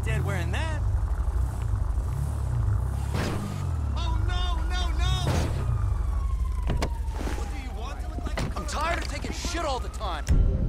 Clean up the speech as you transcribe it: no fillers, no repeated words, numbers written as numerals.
dead wearing that. Oh, no, no, no! What do you want to look like? I'm tired of taking shit all the time.